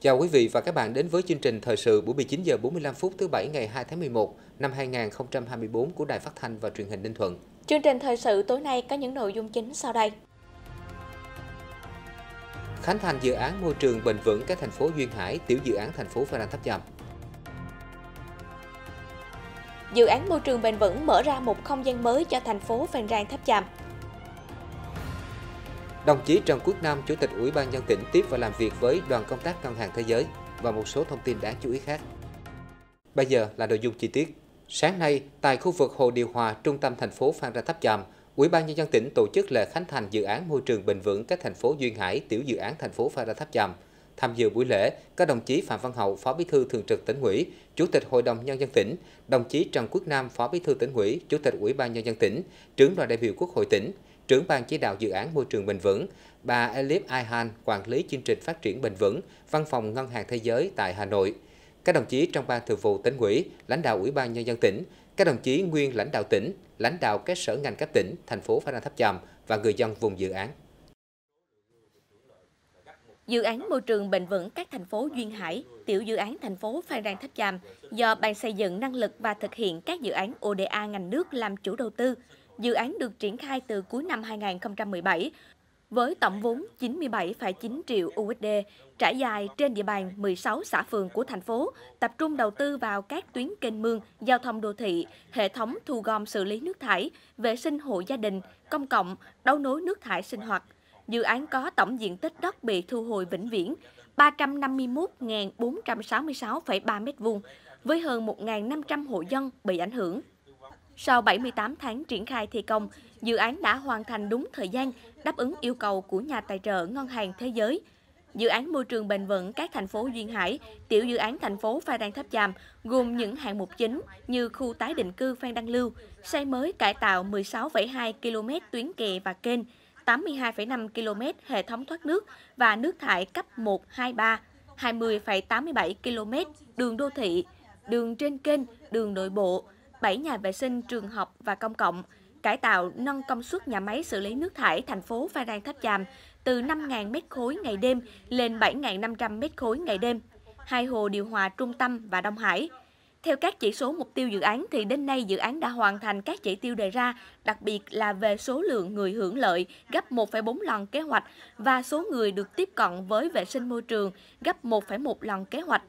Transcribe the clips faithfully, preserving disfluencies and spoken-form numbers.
Chào quý vị và các bạn đến với chương trình thời sự buổi mười chín giờ bốn mươi lăm phút thứ bảy ngày hai tháng mười một năm hai nghìn không trăm hai mươi tư của Đài Phát thanh và Truyền hình Ninh Thuận. Chương trình thời sự tối nay có những nội dung chính sau đây. Khánh thành dự án môi trường bền vững các thành phố duyên hải, tiểu dự án thành phố Phan Rang Tháp Chàm. Dự án môi trường bền vững mở ra một không gian mới cho thành phố Phan Rang Tháp Chàm. Đồng chí Trần Quốc Nam, Chủ tịch Ủy ban nhân dân tỉnh tiếp và làm việc với đoàn công tác Ngân hàng Thế giới và một số thông tin đáng chú ý khác. Bây giờ là nội dung chi tiết. Sáng nay, tại khu vực Hồ Điều Hòa, trung tâm thành phố Phan Rang Tháp Chàm, Ủy ban nhân dân tỉnh tổ chức lễ khánh thành dự án môi trường bền vững các thành phố duyên hải, tiểu dự án thành phố Phan Rang Tháp Chàm. Tham dự buổi lễ, các đồng chí Phạm Văn Hậu, Phó Bí thư Thường trực Tỉnh ủy, Chủ tịch Hội đồng nhân dân tỉnh, đồng chí Trần Quốc Nam, Phó Bí thư Tỉnh ủy, Chủ tịch Ủy ban nhân dân tỉnh, trưởng đoàn đại biểu Quốc hội tỉnh, trưởng ban chỉ đạo dự án môi trường bền vững, bà Elif Ayhan, quản lý chương trình phát triển bền vững, Văn phòng Ngân hàng Thế giới tại Hà Nội. Các đồng chí trong ban thường vụ Tỉnh ủy, lãnh đạo Ủy ban nhân dân tỉnh, các đồng chí nguyên lãnh đạo tỉnh, lãnh đạo các sở ngành cấp tỉnh, thành phố Phan Rang Tháp Chàm và người dân vùng dự án. Dự án môi trường bền vững các thành phố duyên hải, tiểu dự án thành phố Phan Rang Tháp Chàm do Ban xây dựng năng lực và thực hiện các dự án o đê a ngành nước làm chủ đầu tư. Dự án được triển khai từ cuối năm hai nghìn không trăm mười bảy với tổng vốn chín mươi bảy phẩy chín triệu u ét đê, trải dài trên địa bàn mười sáu xã phường của thành phố, tập trung đầu tư vào các tuyến kênh mương, giao thông đô thị, hệ thống thu gom xử lý nước thải, vệ sinh hộ gia đình, công cộng, đấu nối nước thải sinh hoạt. Dự án có tổng diện tích đất bị thu hồi vĩnh viễn ba trăm năm mươi mốt nghìn bốn trăm sáu mươi sáu phẩy ba mét vuông, với hơn một nghìn năm trăm hộ dân bị ảnh hưởng. Sau bảy mươi tám tháng triển khai thi công, dự án đã hoàn thành đúng thời gian, đáp ứng yêu cầu của nhà tài trợ Ngân hàng Thế giới. Dự án môi trường bền vững các thành phố duyên hải, tiểu dự án thành phố Phan Rang Tháp Chàm gồm những hạng mục chính như khu tái định cư Phan Đăng Lưu, xây mới cải tạo mười sáu phẩy hai ki lô mét tuyến kè và kênh, tám mươi hai phẩy năm ki lô mét hệ thống thoát nước và nước thải cấp một, hai, ba, hai mươi phẩy tám mươi bảy ki lô mét đường đô thị, đường trên kênh, đường nội bộ, bảy nhà vệ sinh trường học và công cộng, cải tạo nâng công suất nhà máy xử lý nước thải thành phố Phan Rang Tháp Chàm từ năm nghìn mét khối ngày đêm lên bảy nghìn năm trăm mét khối ngày đêm, hai hồ điều hòa Trung Tâm và Đông Hải. Theo các chỉ số mục tiêu dự án thì đến nay dự án đã hoàn thành các chỉ tiêu đề ra, đặc biệt là về số lượng người hưởng lợi gấp một phẩy bốn lần kế hoạch và số người được tiếp cận với vệ sinh môi trường gấp một phẩy một lần kế hoạch.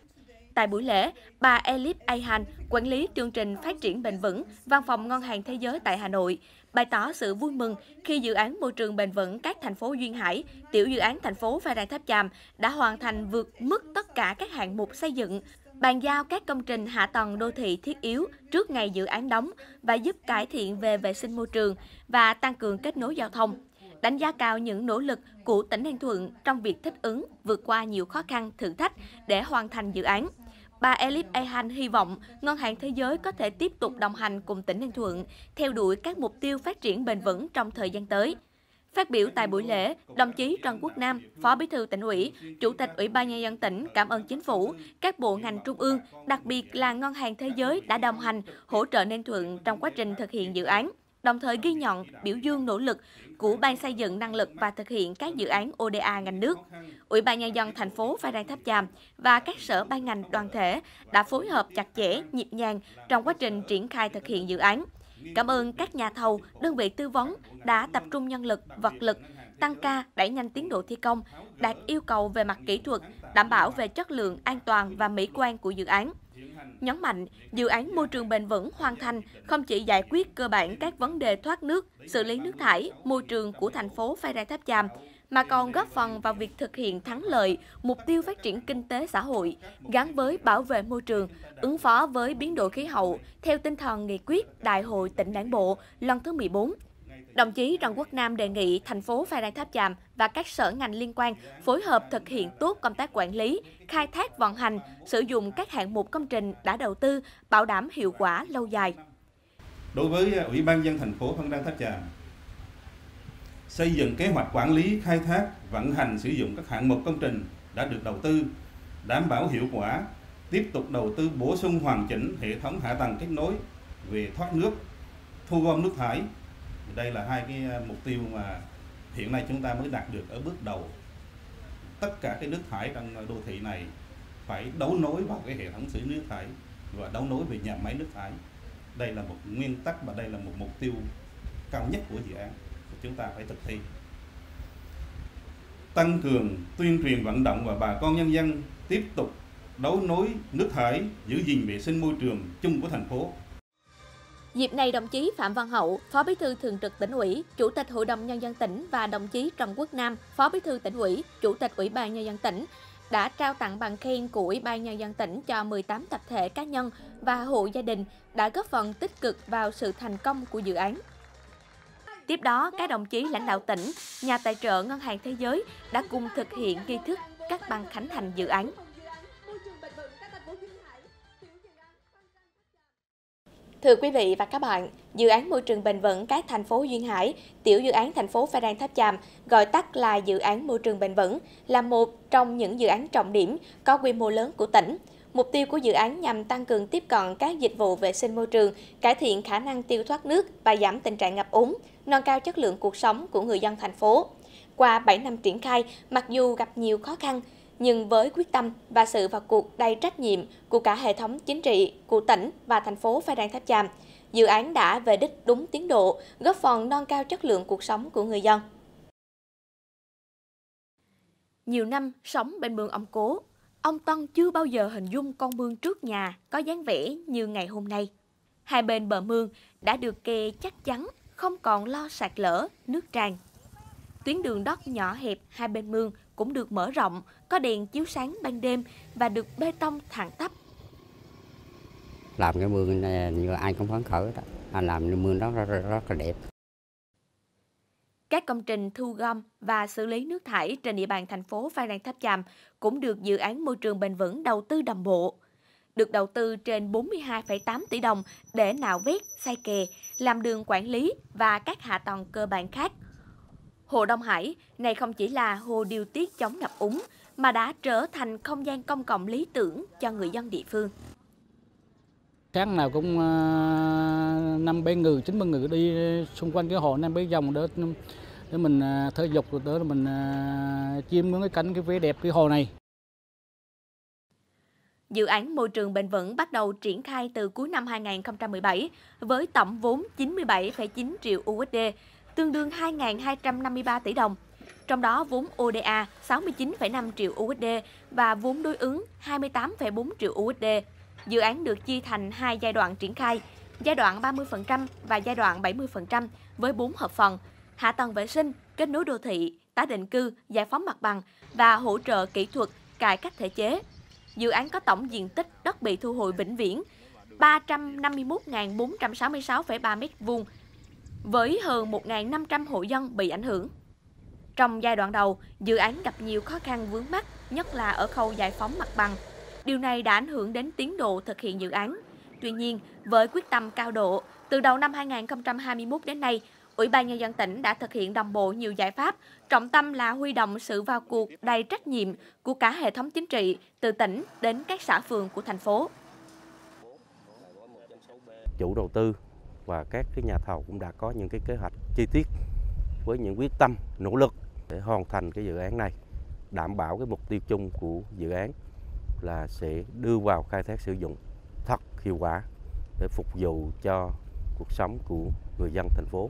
Tại buổi lễ, bà Elif Ayhan, quản lý chương trình phát triển bền vững, Văn phòng Ngân hàng Thế giới tại Hà Nội, bày tỏ sự vui mừng khi dự án môi trường bền vững các thành phố duyên hải, tiểu dự án thành phố Phan Rang Tháp Chàm đã hoàn thành vượt mức tất cả các hạng mục xây dựng, bàn giao các công trình hạ tầng đô thị thiết yếu trước ngày dự án đóng và giúp cải thiện về vệ sinh môi trường và tăng cường kết nối giao thông. Đánh giá cao những nỗ lực của tỉnh Ninh Thuận trong việc thích ứng, vượt qua nhiều khó khăn, thử thách để hoàn thành dự án. Bà Elif Ayhan hy vọng Ngân hàng Thế giới có thể tiếp tục đồng hành cùng tỉnh Ninh Thuận, theo đuổi các mục tiêu phát triển bền vững trong thời gian tới. Phát biểu tại buổi lễ, đồng chí Trần Quốc Nam, Phó Bí thư Tỉnh ủy, Chủ tịch Ủy ban nhân dân tỉnh cảm ơn Chính phủ, các bộ ngành trung ương, đặc biệt là Ngân hàng Thế giới đã đồng hành, hỗ trợ Ninh Thuận trong quá trình thực hiện dự án, đồng thời ghi nhận, biểu dương nỗ lực của Ban xây dựng năng lực và thực hiện các dự án o đê a ngành nước. Ủy ban nhân dân thành phố Phan Rang Tháp Chàm và các sở ban ngành đoàn thể đã phối hợp chặt chẽ, nhịp nhàng trong quá trình triển khai thực hiện dự án. Cảm ơn các nhà thầu, đơn vị tư vấn đã tập trung nhân lực, vật lực, tăng ca, đẩy nhanh tiến độ thi công, đạt yêu cầu về mặt kỹ thuật, đảm bảo về chất lượng, an toàn và mỹ quan của dự án. Nhấn mạnh, dự án môi trường bền vững hoàn thành không chỉ giải quyết cơ bản các vấn đề thoát nước, xử lý nước thải, môi trường của thành phố Phan Rang Tháp Chàm, mà còn góp phần vào việc thực hiện thắng lợi mục tiêu phát triển kinh tế xã hội gắn với bảo vệ môi trường, ứng phó với biến đổi khí hậu theo tinh thần nghị quyết Đại hội Tỉnh Đảng bộ lần thứ mười bốn. Đồng chí Trần Quốc Nam đề nghị thành phố Phan Rang Tháp Chàm và các sở ngành liên quan phối hợp thực hiện tốt công tác quản lý, khai thác vận hành, sử dụng các hạng mục công trình đã đầu tư, bảo đảm hiệu quả lâu dài. Đối với Ủy ban nhân dân thành phố Phan Rang Tháp Chàm, xây dựng kế hoạch quản lý, khai thác, vận hành, sử dụng các hạng mục công trình đã được đầu tư, đảm bảo hiệu quả, tiếp tục đầu tư bổ sung hoàn chỉnh hệ thống hạ tầng kết nối về thoát nước, thu gom nước thải. Đây là hai cái mục tiêu mà hiện nay chúng ta mới đạt được ở bước đầu. tất cả cái nước thải trong đô thị này phải đấu nối vào cái hệ thống xử lý nước thải và đấu nối về nhà máy nước thải. Đây là một nguyên tắc và đây là một mục tiêu cao nhất của dự án của chúng ta phải thực thi. Tăng cường tuyên truyền vận động và bà con nhân dân tiếp tục đấu nối nước thải, giữ gìn vệ sinh môi trường chung của thành phố. Dịp này, đồng chí Phạm Văn Hậu, Phó Bí thư Thường trực Tỉnh ủy, Chủ tịch Hội đồng Nhân dân tỉnh và đồng chí Trần Quốc Nam, Phó Bí thư Tỉnh ủy, Chủ tịch Ủy ban Nhân dân tỉnh đã trao tặng bằng khen của Ủy ban Nhân dân tỉnh cho mười tám tập thể cá nhân và hộ gia đình đã góp phần tích cực vào sự thành công của dự án. Tiếp đó, các đồng chí lãnh đạo tỉnh, nhà tài trợ Ngân hàng Thế giới đã cùng thực hiện nghi thức cắt băng khánh thành dự án. Thưa quý vị và các bạn, dự án môi trường bền vững các thành phố Duyên Hải, tiểu dự án thành phố Phan Rang Tháp Chàm, gọi tắt là dự án môi trường bền vững, là một trong những dự án trọng điểm có quy mô lớn của tỉnh. Mục tiêu của dự án nhằm tăng cường tiếp cận các dịch vụ vệ sinh môi trường, cải thiện khả năng tiêu thoát nước và giảm tình trạng ngập úng, nâng cao chất lượng cuộc sống của người dân thành phố. Qua bảy năm triển khai, mặc dù gặp nhiều khó khăn, nhưng với quyết tâm và sự vào cuộc đầy trách nhiệm của cả hệ thống chính trị, của tỉnh và thành phố Phan Rang Tháp Chàm, dự án đã về đích đúng tiến độ, góp phần nâng cao chất lượng cuộc sống của người dân. Nhiều năm sống bên mương Ông Cố, ông Tân chưa bao giờ hình dung con mương trước nhà có dáng vẻ như ngày hôm nay. Hai bên bờ mương đã được kè chắc chắn, không còn lo sạt lở, nước tràn. Tuyến đường đất nhỏ hẹp hai bên mương cũng được mở rộng, có đèn chiếu sáng ban đêm và được bê tông thẳng tắp. Làm cái mương này như ai cũng phấn khởi đó. Anh làm cái mương đó rất, rất, rất là đẹp. Các công trình thu gom và xử lý nước thải trên địa bàn thành phố Phan Rang Tháp Chàm cũng được dự án môi trường bền vững đầu tư đồng bộ. Được đầu tư trên bốn mươi hai phẩy tám tỷ đồng để nạo vét, xây kè, làm đường quản lý và các hạ tầng cơ bản khác. Hồ Đông Hải này không chỉ là hồ điều tiết chống ngập úng mà đã trở thành không gian công cộng lý tưởng cho người dân địa phương. Sáng nào cũng năm bảy người, chín mươi người đi xung quanh cái hồ năm bảy vòng để để mình thể dục, rồi để mình chiêm ngưỡng cái cảnh cái vẻ đẹp cái hồ này. Dự án môi trường bền vững bắt đầu triển khai từ cuối năm hai nghìn không trăm mười bảy với tổng vốn chín mươi bảy phẩy chín triệu u ét đê, tương đương hai nghìn hai trăm năm mươi ba tỷ đồng. Trong đó vốn ô đê a sáu mươi chín phẩy năm triệu u ét đê và vốn đối ứng hai mươi tám phẩy bốn triệu u ét đê. Dự án được chia thành hai giai đoạn triển khai, giai đoạn ba mươi phần trăm và giai đoạn bảy mươi phần trăm với bốn hợp phần: hạ tầng vệ sinh, kết nối đô thị, tái định cư, giải phóng mặt bằng và hỗ trợ kỹ thuật, cải cách thể chế. Dự án có tổng diện tích đất bị thu hồi vĩnh viễn ba trăm năm mươi mốt nghìn bốn trăm sáu mươi sáu phẩy ba mét vuông với hơn một nghìn năm trăm hộ dân bị ảnh hưởng. Trong giai đoạn đầu, dự án gặp nhiều khó khăn vướng mắc, nhất là ở khâu giải phóng mặt bằng. Điều này đã ảnh hưởng đến tiến độ thực hiện dự án. Tuy nhiên, với quyết tâm cao độ, từ đầu năm hai nghìn không trăm hai mươi mốt đến nay, Ủy ban Nhân dân tỉnh đã thực hiện đồng bộ nhiều giải pháp, trọng tâm là huy động sự vào cuộc đầy trách nhiệm của cả hệ thống chính trị, từ tỉnh đến các xã phường của thành phố. Chủ đầu tư và các cái nhà thầu cũng đã có những cái kế hoạch chi tiết với những quyết tâm, nỗ lực để hoàn thành cái dự án này, đảm bảo cái mục tiêu chung của dự án là sẽ đưa vào khai thác sử dụng thật hiệu quả để phục vụ cho cuộc sống của người dân thành phố.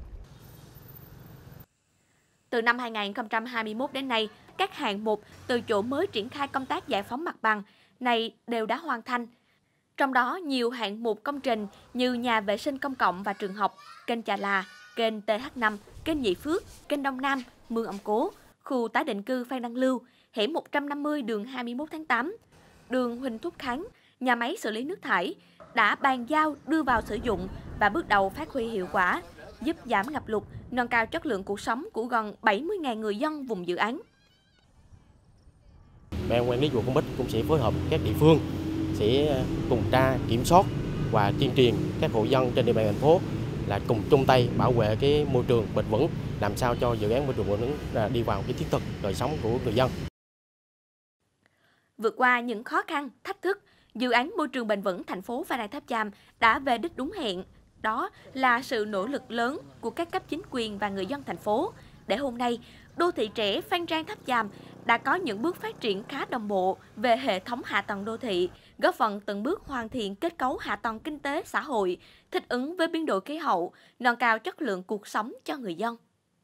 Từ năm hai nghìn không trăm hai mươi mốt đến nay, các hạng mục từ chỗ mới triển khai công tác giải phóng mặt bằng này đều đã hoàn thành. Trong đó, nhiều hạng mục công trình như nhà vệ sinh công cộng và trường học, kênh Chà Là, kênh T H năm, kênh Nhị Phước, kênh Đông Nam, mương Ông Cố, khu tái định cư Phan Đăng Lưu, hẻm một trăm năm mươi đường hai mươi mốt tháng tám, đường Huỳnh Thúc Kháng, nhà máy xử lý nước thải đã bàn giao đưa vào sử dụng và bước đầu phát huy hiệu quả, giúp giảm ngập lụt, nâng cao chất lượng cuộc sống của gần bảy mươi nghìn người dân vùng dự án. Ban quản lý chùa Con Bích cũng sẽ phối hợp các địa phương sẽ tuần tra, kiểm soát và tuyên truyền các hộ dân trên địa bàn thành phố là cùng chung tay bảo vệ cái môi trường bền vững, làm sao cho dự án môi trường bền vững đi vào cái thiết thực đời sống của người dân. Vượt qua những khó khăn, thách thức, dự án môi trường bền vững thành phố Phan Rang Tháp Chàm đã về đích đúng hẹn. Đó là sự nỗ lực lớn của các cấp chính quyền và người dân thành phố để hôm nay đô thị trẻ Phan Rang Tháp Chàm đã có những bước phát triển khá đồng bộ về hệ thống hạ tầng đô thị, góp phần từng bước hoàn thiện kết cấu hạ tầng kinh tế xã hội, thích ứng với biến đổi khí hậu, nâng cao chất lượng cuộc sống cho người dân.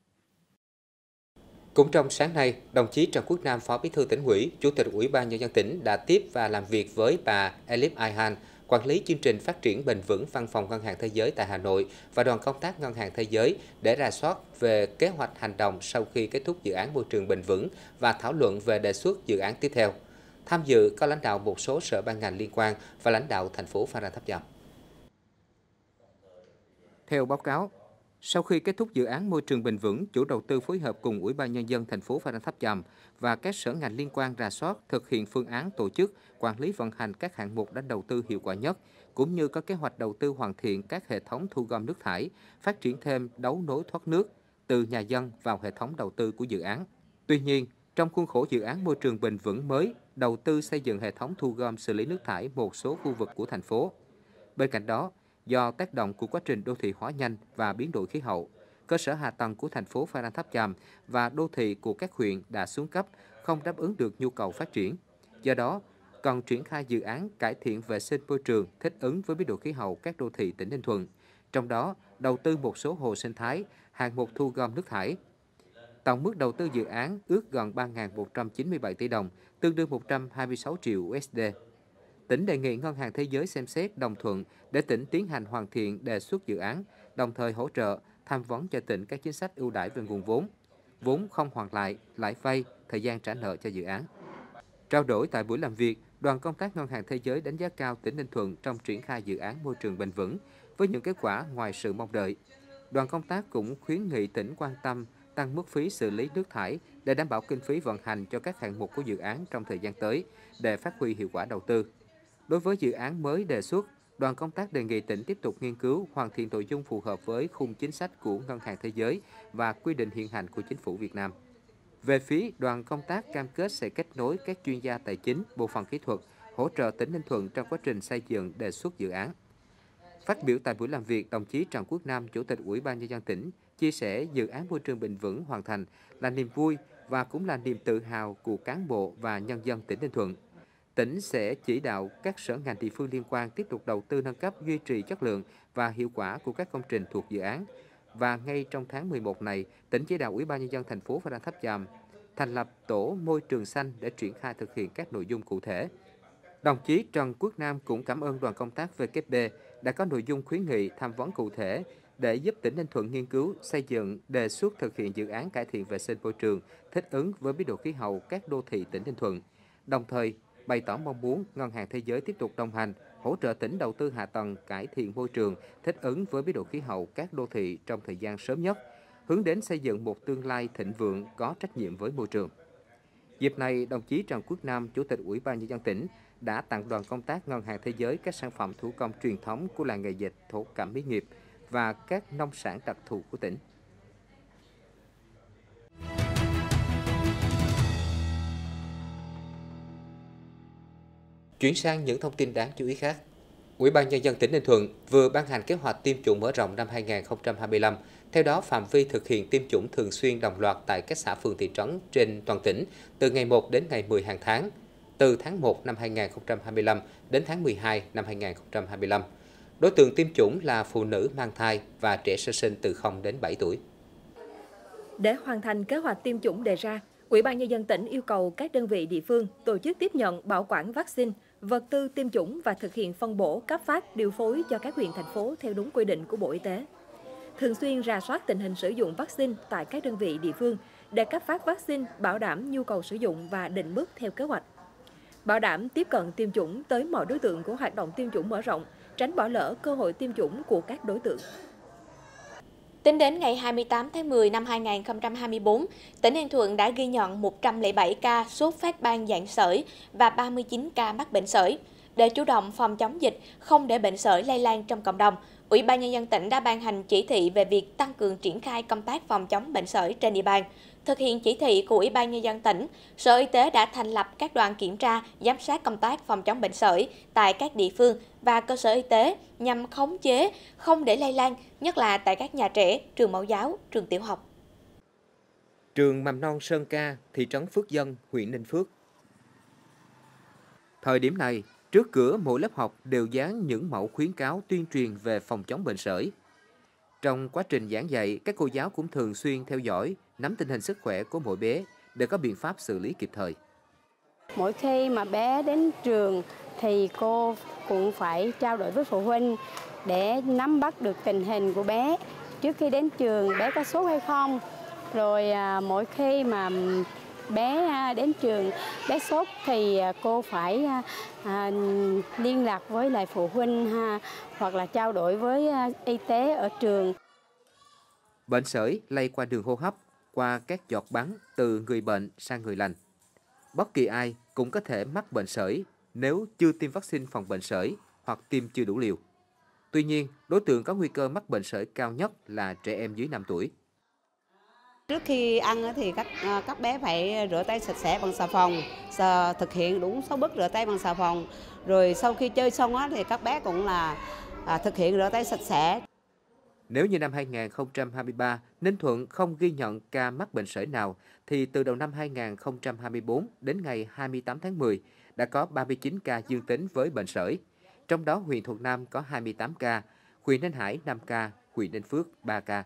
Cũng trong sáng nay, đồng chí Trần Quốc Nam, Phó Bí thư Tỉnh ủy, Chủ tịch Ủy ban Nhân dân tỉnh đã tiếp và làm việc với bà Elif Ayhan, quản lý chương trình phát triển bền vững Văn phòng Ngân hàng Thế giới tại Hà Nội và đoàn công tác Ngân hàng Thế giới để rà soát về kế hoạch hành động sau khi kết thúc dự án môi trường bền vững và thảo luận về đề xuất dự án tiếp theo. Tham dự có lãnh đạo một số sở ban ngành liên quan và lãnh đạo thành phố Phan Rang Tháp Chàm. Theo báo cáo, sau khi kết thúc dự án môi trường bền vững, chủ đầu tư phối hợp cùng Ủy ban Nhân dân thành phố Phan Rang Tháp Chàm và các sở ngành liên quan rà soát thực hiện phương án tổ chức, quản lý vận hành các hạng mục đã đầu tư hiệu quả nhất, cũng như có kế hoạch đầu tư hoàn thiện các hệ thống thu gom nước thải, phát triển thêm đấu nối thoát nước từ nhà dân vào hệ thống đầu tư của dự án. Tuy nhiên, trong khuôn khổ dự án môi trường bền vững mới, đầu tư xây dựng hệ thống thu gom xử lý nước thải một số khu vực của thành phố. Bên cạnh đó, do tác động của quá trình đô thị hóa nhanh và biến đổi khí hậu, cơ sở hạ tầng của thành phố Phan Rang Tháp Chàm và đô thị của các huyện đã xuống cấp, không đáp ứng được nhu cầu phát triển. Do đó, cần triển khai dự án cải thiện vệ sinh môi trường thích ứng với biến đổi khí hậu các đô thị tỉnh Ninh Thuận, trong đó đầu tư một số hồ sinh thái, hạng mục thu gom nước thải. Tổng mức đầu tư dự án ước gần ba nghìn một trăm chín mươi bảy tỷ đồng, tương đương một trăm hai mươi sáu triệu đô la. Tỉnh đề nghị Ngân hàng Thế giới xem xét đồng thuận để tỉnh tiến hành hoàn thiện đề xuất dự án, đồng thời hỗ trợ, tham vấn cho tỉnh các chính sách ưu đãi về nguồn vốn, vốn không hoàn lại, lãi vay, thời gian trả nợ cho dự án. Trao đổi tại buổi làm việc, đoàn công tác Ngân hàng Thế giới đánh giá cao tỉnh Ninh Thuận trong triển khai dự án môi trường bền vững với những kết quả ngoài sự mong đợi. Đoàn công tác cũng khuyến nghị tỉnh quan tâm tăng mức phí xử lý nước thải để đảm bảo kinh phí vận hành cho các hạng mục của dự án trong thời gian tới để phát huy hiệu quả đầu tư. Đối với dự án mới đề xuất, đoàn công tác đề nghị tỉnh tiếp tục nghiên cứu hoàn thiện nội dung phù hợp với khung chính sách của Ngân hàng Thế giới và quy định hiện hành của chính phủ Việt Nam. Về phía đoàn công tác cam kết sẽ kết nối các chuyên gia tài chính, bộ phận kỹ thuật, hỗ trợ tỉnh Ninh Thuận trong quá trình xây dựng đề xuất dự án. Phát biểu tại buổi làm việc, đồng chí Trần Quốc Nam, Chủ tịch Ủy ban Nhân dân tỉnh, chia sẻ dự án môi trường bền vững hoàn thành là niềm vui và cũng là niềm tự hào của cán bộ và nhân dân tỉnh Ninh Thuận. Tỉnh sẽ chỉ đạo các sở ngành địa phương liên quan tiếp tục đầu tư nâng cấp, duy trì chất lượng và hiệu quả của các công trình thuộc dự án. Và ngay trong tháng mười một này, tỉnh chỉ đạo Ủy ban Nhân dân thành phố Phan Rang Tháp Chàm thành lập tổ môi trường xanh để triển khai thực hiện các nội dung cụ thể. Đồng chí Trần Quốc Nam cũng cảm ơn đoàn công tác vê kép bê đã có nội dung khuyến nghị tham vấn cụ thể để giúp tỉnh Ninh Thuận nghiên cứu, xây dựng, đề xuất thực hiện dự án cải thiện vệ sinh môi trường, thích ứng với biến đổi khí hậu các đô thị tỉnh Ninh Thuận. Đồng thời, bày tỏ mong muốn Ngân hàng Thế giới tiếp tục đồng hành, hỗ trợ tỉnh đầu tư hạ tầng cải thiện môi trường, thích ứng với biến đổi khí hậu các đô thị trong thời gian sớm nhất, hướng đến xây dựng một tương lai thịnh vượng có trách nhiệm với môi trường. Dịp này, đồng chí Trần Quốc Nam, Chủ tịch Ủy ban Nhân dân tỉnh, đã tặng đoàn công tác Ngân hàng Thế giới các sản phẩm thủ công truyền thống của làng nghề dệt thổ cẩm mỹ nghiệp và các nông sản đặc thù của tỉnh. Chuyển sang những thông tin đáng chú ý khác. Ủy ban Nhân dân tỉnh Ninh Thuận vừa ban hành kế hoạch tiêm chủng mở rộng năm hai nghìn không trăm hai mươi lăm. Theo đó, phạm vi thực hiện tiêm chủng thường xuyên đồng loạt tại các xã phường thị trấn trên toàn tỉnh từ ngày một đến ngày mười hàng tháng, từ tháng một năm hai nghìn không trăm hai mươi lăm đến tháng mười hai năm hai nghìn không trăm hai mươi lăm. Đối tượng tiêm chủng là phụ nữ mang thai và trẻ sơ sinh từ không đến bảy tuổi. Để hoàn thành kế hoạch tiêm chủng đề ra, Ủy ban Nhân dân tỉnh yêu cầu các đơn vị địa phương tổ chức tiếp nhận, bảo quản vaccine, vật tư tiêm chủng và thực hiện phân bổ, cấp phát, điều phối cho các huyện, thành phố theo đúng quy định của Bộ Y tế. Thường xuyên rà soát tình hình sử dụng vaccine tại các đơn vị địa phương để cấp phát vaccine, bảo đảm nhu cầu sử dụng và định mức theo kế hoạch. Bảo đảm tiếp cận tiêm chủng tới mọi đối tượng của hoạt động tiêm chủng mở rộng, tránh bỏ lỡ cơ hội tiêm chủng của các đối tượng. Tính đến ngày hai mươi tám tháng mười năm hai nghìn không trăm hai mươi tư, tỉnh Ninh Thuận đã ghi nhận một trăm lẻ bảy ca sốt phát ban dạng sởi và ba mươi chín ca mắc bệnh sởi. Để chủ động phòng chống dịch, không để bệnh sởi lây lan trong cộng đồng, Ủy ban Nhân dân tỉnh đã ban hành chỉ thị về việc tăng cường triển khai công tác phòng chống bệnh sởi trên địa bàn. Thực hiện chỉ thị của Ủy ban Nhân dân tỉnh, Sở Y tế đã thành lập các đoàn kiểm tra, giám sát công tác phòng chống bệnh sởi tại các địa phương và cơ sở y tế nhằm khống chế, không để lây lan, nhất là tại các nhà trẻ, trường mẫu giáo, trường tiểu học. Trường Mầm non Sơn Ca, thị trấn Phước Dân, huyện Ninh Phước. Thời điểm này, trước cửa mỗi lớp học đều dán những mẫu khuyến cáo tuyên truyền về phòng chống bệnh sởi. Trong quá trình giảng dạy, các cô giáo cũng thường xuyên theo dõi, nắm tình hình sức khỏe của mỗi bé để có biện pháp xử lý kịp thời. Mỗi khi mà bé đến trường thì cô cũng phải trao đổi với phụ huynh để nắm bắt được tình hình của bé. Trước khi đến trường bé có sốt hay không, rồi à, mỗi khi mà bé à, đến trường bé sốt thì cô phải à, à, liên lạc với lại phụ huynh ha, hoặc là trao đổi với à, y tế ở trường. Bệnh sởi lây qua đường hô hấp, qua các giọt bắn từ người bệnh sang người lành. Bất kỳ ai cũng có thể mắc bệnh sởi nếu chưa tiêm vaccine phòng bệnh sởi hoặc tiêm chưa đủ liều. Tuy nhiên, đối tượng có nguy cơ mắc bệnh sởi cao nhất là trẻ em dưới năm tuổi. Trước khi ăn thì các các bé phải rửa tay sạch sẽ bằng xà phòng, thực hiện đúng sáu bước rửa tay bằng xà phòng. Rồi sau khi chơi xong thì các bé cũng là thực hiện rửa tay sạch sẽ. Nếu như năm hai nghìn không trăm hai mươi ba, Ninh Thuận không ghi nhận ca mắc bệnh sởi nào, thì từ đầu năm hai nghìn không trăm hai mươi tư đến ngày hai mươi tám tháng mười đã có ba mươi chín ca dương tính với bệnh sởi. Trong đó huyện Thuận Nam có hai mươi tám ca, huyện Ninh Hải năm ca, huyện Ninh Phước ba ca.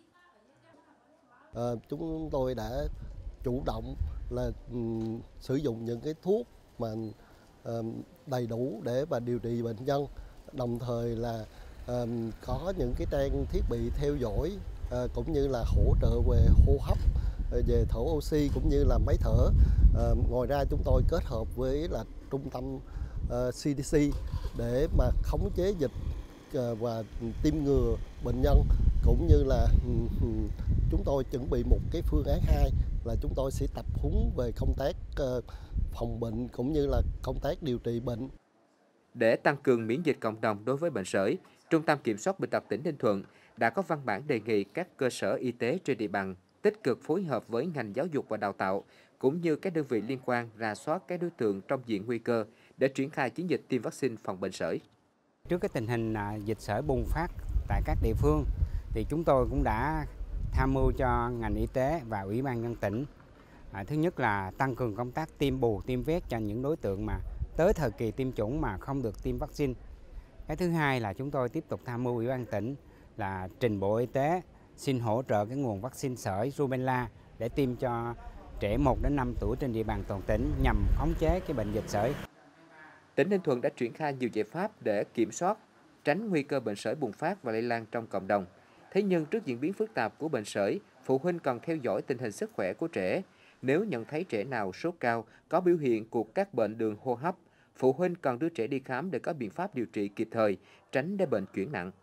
À, chúng tôi đã chủ động là um, sử dụng những cái thuốc mà um, đầy đủ để mà điều trị bệnh nhân, đồng thời là um, có những cái trang thiết bị theo dõi uh, cũng như là hỗ trợ về hô hấp, uh, về thở oxy cũng như là máy thở. Uh, ngoài ra chúng tôi kết hợp với là trung tâm uh, xê đê xê để mà khống chế dịch uh, và tiêm ngừa bệnh nhân, cũng như là um, chúng tôi chuẩn bị một cái phương án hai là chúng tôi sẽ tập huấn về công tác uh, phòng bệnh cũng như là công tác điều trị bệnh. Để tăng cường miễn dịch cộng đồng đối với bệnh sởi, Trung tâm Kiểm soát Bệnh tật tỉnh Ninh Thuận đã có văn bản đề nghị các cơ sở y tế trên địa bàn tích cực phối hợp với ngành giáo dục và đào tạo cũng như các đơn vị liên quan rà soát các đối tượng trong diện nguy cơ để triển khai chiến dịch tiêm vaccine phòng bệnh sởi. Trước cái tình hình dịch sởi bùng phát tại các địa phương thì chúng tôi cũng đã tham mưu cho ngành y tế và Ủy ban nhân dân tỉnh. À, thứ nhất là tăng cường công tác tiêm bù, tiêm vét cho những đối tượng mà tới thời kỳ tiêm chủng mà không được tiêm vaccine. Cái thứ hai là chúng tôi tiếp tục tham mưu Ủy ban tỉnh là trình Bộ Y tế xin hỗ trợ cái nguồn vaccine sởi rubella để tiêm cho trẻ một đến năm tuổi trên địa bàn toàn tỉnh nhằm khống chế cái bệnh dịch sởi. Tỉnh Ninh Thuận đã triển khai nhiều giải pháp để kiểm soát, tránh nguy cơ bệnh sởi bùng phát và lây lan trong cộng đồng. Thế nhưng trước diễn biến phức tạp của bệnh sởi, phụ huynh cần theo dõi tình hình sức khỏe của trẻ. Nếu nhận thấy trẻ nào sốt cao, có biểu hiện của các bệnh đường hô hấp, phụ huynh cần đưa trẻ đi khám để có biện pháp điều trị kịp thời, tránh để bệnh chuyển nặng.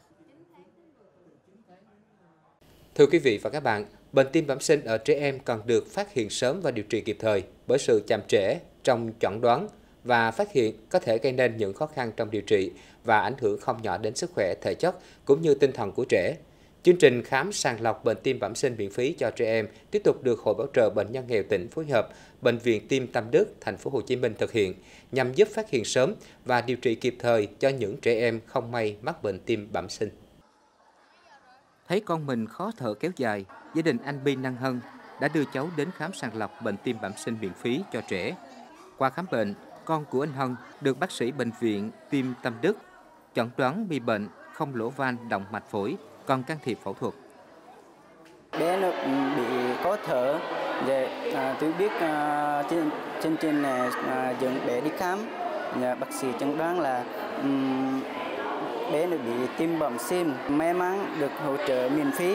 Thưa quý vị và các bạn, bệnh tim bẩm sinh ở trẻ em cần được phát hiện sớm và điều trị kịp thời, bởi sự chậm trễ trong chẩn đoán và phát hiện có thể gây nên những khó khăn trong điều trị và ảnh hưởng không nhỏ đến sức khỏe thể chất cũng như tinh thần của trẻ. Chương trình khám sàng lọc bệnh tim bẩm sinh miễn phí cho trẻ em tiếp tục được Hội Bảo trợ Bệnh nhân nghèo tỉnh phối hợp Bệnh viện Tim Tâm Đức, thành phố Hồ Chí Minh thực hiện nhằm giúp phát hiện sớm và điều trị kịp thời cho những trẻ em không may mắc bệnh tim bẩm sinh. Thấy con mình khó thở kéo dài, gia đình anh Bi Năng Hân đã đưa cháu đến khám sàng lọc bệnh tim bẩm sinh miễn phí cho trẻ. Qua khám bệnh, con của anh Hân được bác sĩ Bệnh viện Tim Tâm Đức chẩn đoán bị bệnh không lỗ van động mạch phổi, còn can thiệp phẫu thuật. Bé nó bị khó thở, để à, tôi biết à, trên trên trên này à, dẫn bé đi khám, nhà bác sĩ chẩn đoán là um, bé nó bị tim bẩm sinh, may mắn được hỗ trợ miễn phí.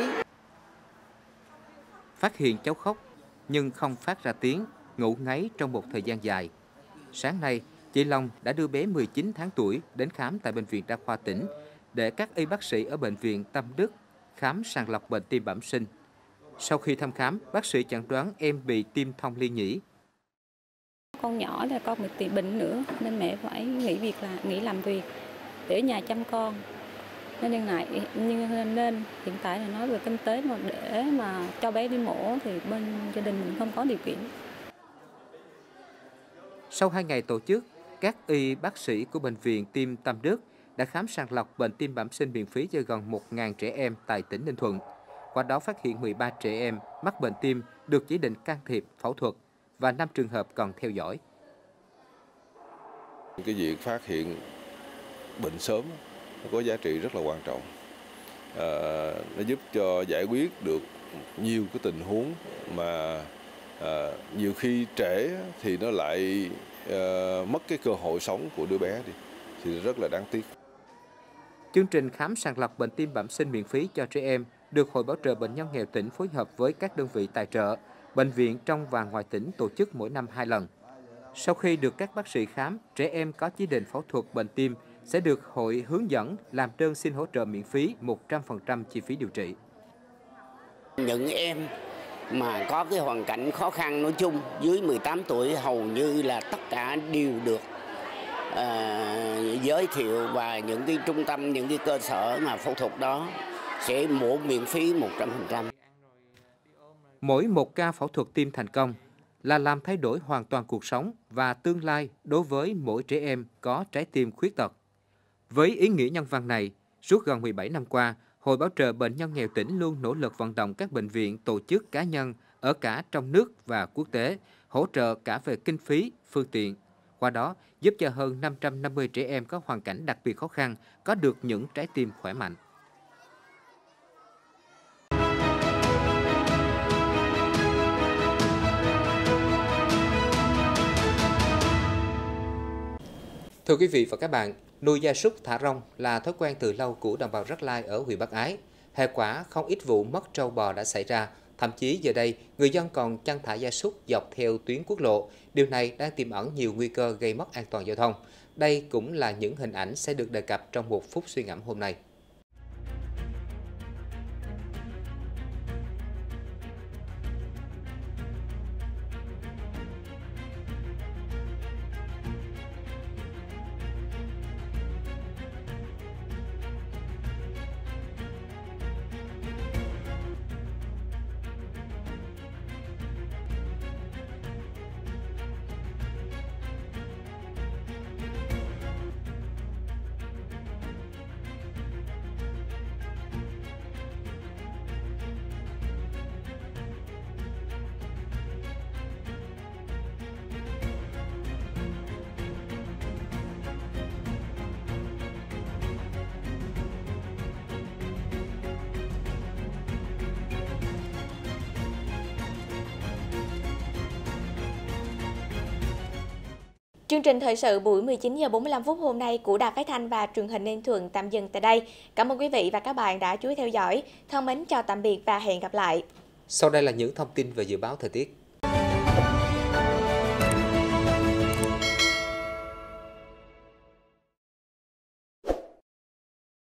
Phát hiện cháu khóc nhưng không phát ra tiếng, ngủ ngáy trong một thời gian dài. Sáng nay, chị Long đã đưa bé mười chín tháng tuổi đến khám tại Bệnh viện Đa khoa tỉnh để các y bác sĩ ở Bệnh viện Tâm Đức khám sàng lọc bệnh tim bẩm sinh. Sau khi thăm khám, bác sĩ chẩn đoán em bị tim thông liên nhĩ. Con nhỏ là con bị bệnh nữa nên mẹ phải nghỉ việc, là nghỉ làm việc để ở nhà chăm con. Nên hiện tại nhưng nên hiện tại là nói về kinh tế mà để mà cho bé đi mổ thì bên gia đình mình không có điều kiện. Sau hai ngày tổ chức, các y bác sĩ của Bệnh viện Tim Tâm Đức đã khám sàng lọc bệnh tim bẩm sinh miễn phí cho gần một nghìn trẻ em tại tỉnh Ninh Thuận. Qua đó phát hiện mười ba trẻ em mắc bệnh tim được chỉ định can thiệp phẫu thuật và năm trường hợp còn theo dõi. Cái việc phát hiện bệnh sớm nó có giá trị rất là quan trọng. À, nó giúp cho giải quyết được nhiều cái tình huống mà à, nhiều khi trễ thì nó lại à, mất cái cơ hội sống của đứa bé đi, thì rất là đáng tiếc. Chương trình khám sàng lọc bệnh tim bẩm sinh miễn phí cho trẻ em được Hội Bảo trợ Bệnh nhân nghèo tỉnh phối hợp với các đơn vị tài trợ, bệnh viện trong và ngoài tỉnh tổ chức mỗi năm hai lần. Sau khi được các bác sĩ khám, trẻ em có chỉ định phẫu thuật bệnh tim sẽ được hội hướng dẫn làm đơn xin hỗ trợ miễn phí một trăm phần trăm chi phí điều trị. Những em mà có cái hoàn cảnh khó khăn nói chung dưới mười tám tuổi hầu như là tất cả đều được uh, giới thiệu, và những cái trung tâm, những cái cơ sở mà phẫu thuật đó sẽ mổ miễn phí một trăm phần trăm. Mỗi một ca phẫu thuật tim thành công là làm thay đổi hoàn toàn cuộc sống và tương lai đối với mỗi trẻ em có trái tim khuyết tật. Với ý nghĩa nhân văn này, suốt gần mười bảy năm qua, Hội Bảo trợ Bệnh nhân nghèo tỉnh luôn nỗ lực vận động các bệnh viện, tổ chức, cá nhân ở cả trong nước và quốc tế hỗ trợ cả về kinh phí, phương tiện. Qua đó, giúp cho hơn năm trăm năm mươi trẻ em có hoàn cảnh đặc biệt khó khăn có được những trái tim khỏe mạnh. Thưa quý vị và các bạn, nuôi gia súc thả rông là thói quen từ lâu của đồng bào Rắc Lai ở huyện Bắc Ái. Hệ quả không ít vụ mất trâu bò đã xảy ra. Thậm chí giờ đây, người dân còn chăn thả gia súc dọc theo tuyến quốc lộ. Điều này đang tiềm ẩn nhiều nguy cơ gây mất an toàn giao thông. Đây cũng là những hình ảnh sẽ được đề cập trong một phút suy ngẫm hôm nay. Chương trình thời sự buổi mười chín giờ bốn mươi lăm phút hôm nay của Đài Phát thanh và Truyền hình Ninh Thuận tạm dừng tại đây. Cảm ơn quý vị và các bạn đã chú ý theo dõi. Thân mến chào tạm biệt và hẹn gặp lại. Sau đây là những thông tin về dự báo thời tiết.